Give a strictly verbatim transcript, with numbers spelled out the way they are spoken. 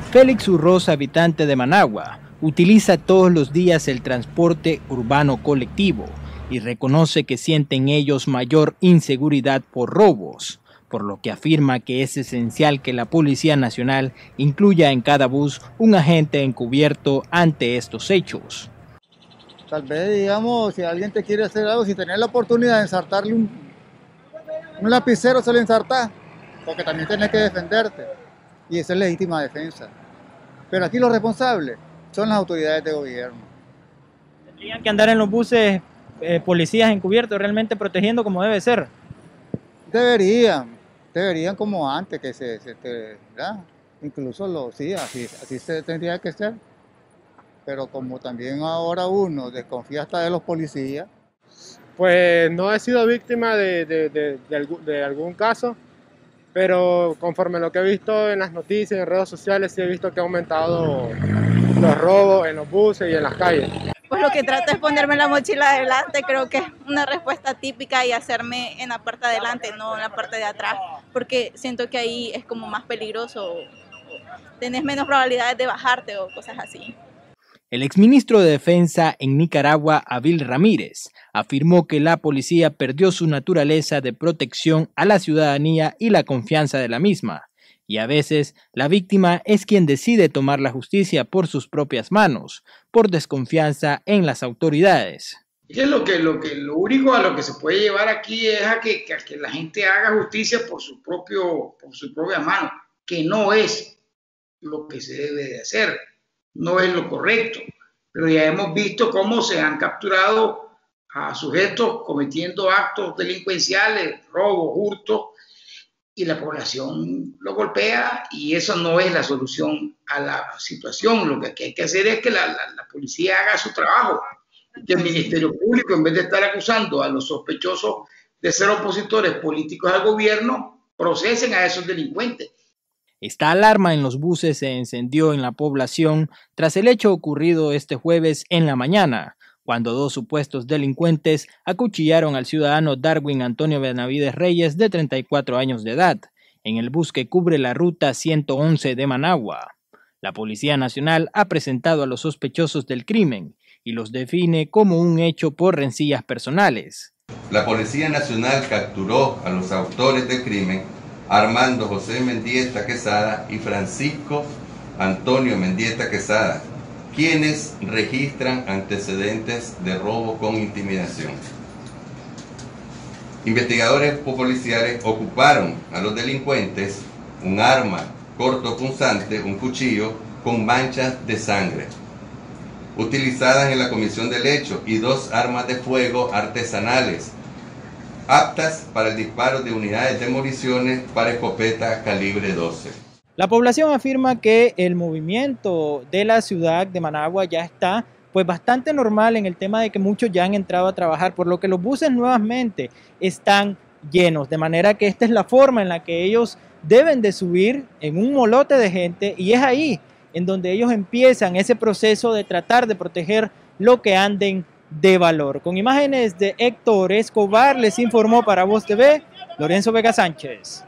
Félix Urroz, habitante de Managua, utiliza todos los días el transporte urbano colectivo y reconoce que sienten ellos mayor inseguridad por robos, por lo que afirma que es esencial que la Policía Nacional incluya en cada bus un agente encubierto ante estos hechos. Tal vez, digamos, si alguien te quiere hacer algo, si tenés la oportunidad de ensartarle un, un lapicero, se lo ensartás, porque también tenés que defenderte, y esa es legítima defensa. Pero aquí los responsables son las autoridades de gobierno. ¿Tendrían que andar en los buses eh, policías encubiertos realmente protegiendo como debe ser? Deberían, deberían como antes, que se, se ¿verdad? Incluso lo, sí, así, así se tendría que ser. Pero como también ahora uno desconfía hasta de los policías. Pues no he sido víctima de, de, de, de, algún, de algún caso, pero conforme lo que he visto en las noticias, en redes sociales, sí he visto que ha aumentado los robos en los buses y en las calles. Pues lo que trato es ponerme la mochila adelante, creo que es una respuesta típica, y hacerme en la parte de adelante, no en la parte de atrás, porque siento que ahí es como más peligroso, tenés menos probabilidades de bajarte o cosas así. El exministro de Defensa en Nicaragua, Abil Ramírez, afirmó que la policía perdió su naturaleza de protección a la ciudadanía y la confianza de la misma, y a veces la víctima es quien decide tomar la justicia por sus propias manos, por desconfianza en las autoridades. Es lo que, lo que lo único a lo que se puede llevar aquí es a que, que, a que la gente haga justicia por su propio, por su propia mano, que no es lo que se debe de hacer. No es lo correcto, pero ya hemos visto cómo se han capturado a sujetos cometiendo actos delincuenciales, robos, hurtos, y la población lo golpea, y eso no es la solución a la situación. Lo que hay que hacer es que la, la, la policía haga su trabajo, que el Ministerio Público, en vez de estar acusando a los sospechosos de ser opositores políticos al gobierno, procesen a esos delincuentes. Esta alarma en los buses se encendió en la población tras el hecho ocurrido este jueves en la mañana, cuando dos supuestos delincuentes acuchillaron al ciudadano Darwin Antonio Benavides Reyes, de treinta y cuatro años de edad, en el bus que cubre la ruta ciento once de Managua. La Policía Nacional ha presentado a los sospechosos del crimen y los define como un hecho por rencillas personales. La Policía Nacional capturó a los autores del crimen, Armando José Mendieta Quesada y Francisco Antonio Mendieta Quesada, quienes registran antecedentes de robo con intimidación. Investigadores policiales ocuparon a los delincuentes un arma cortopunzante, un cuchillo con manchas de sangre, utilizadas en la comisión del hecho, y dos armas de fuego artesanales, aptas para el disparo de unidades de municiones para escopeta calibre doce. La población afirma que el movimiento de la ciudad de Managua ya está pues bastante normal, en el tema de que muchos ya han entrado a trabajar, por lo que los buses nuevamente están llenos, de manera que esta es la forma en la que ellos deben de subir en un molote de gente, y es ahí en donde ellos empiezan ese proceso de tratar de proteger lo que anden de valor. Con imágenes de Héctor Escobar, les informó para Voz T V, Lorenzo Vega Sánchez.